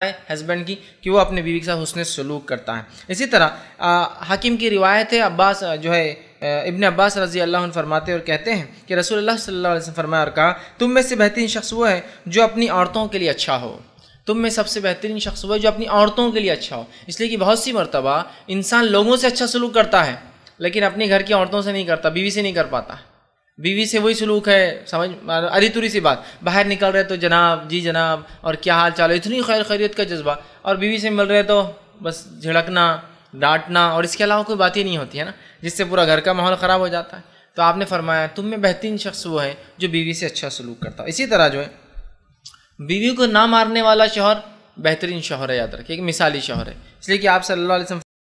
Husband की कि वो अपने बीवी के साथ हुस्न सलूक करता है। इसी तरह हाकिम की रिवायत है, अब्बास जो है इब्न अब्बास रज़ी अल्लाह अन्हु फरमाते और कहते हैं कि रसूलुल्लाह सल्लल्लाहु अलैहि वसल्लम फरमाया और कहा, तुम में से बेहतरीन शख्स वो है जो अपनी औरतों के लिए अच्छा हो। तुम में सबसे बेहतरीन शख्स वो है जो अपनी औरतों के लिए अच्छा हो। इसलिए कि बहुत सी मरतबा इंसान लोगों से अच्छा सलूक करता है लेकिन अपनी घर की औरतों से नहीं करता, बीवी से नहीं कर पाता। बीवी से वही सलूक है, समझ अरी तुरी सी बात, बाहर निकल रहे तो जनाब जी जनाब और क्या हाल चाल है, इतनी खैर खैरियत का जज्बा, और बीवी से मिल रहे तो बस झिड़कना डांटना और इसके अलावा कोई बात ही नहीं होती है ना, जिससे पूरा घर का माहौल ख़राब हो जाता है। तो आपने फरमाया तुम में बेहतरीन शख्स वो है जो बीवी से अच्छा सलूक करता है। इसी तरह जो है बीवी को ना मारने वाला शौहर बेहतरीन शौहर है, याद रखिए, एक मिसाली शौहर है। इसलिए कि आप सल्लल्लाहु अलैहि वसल्लम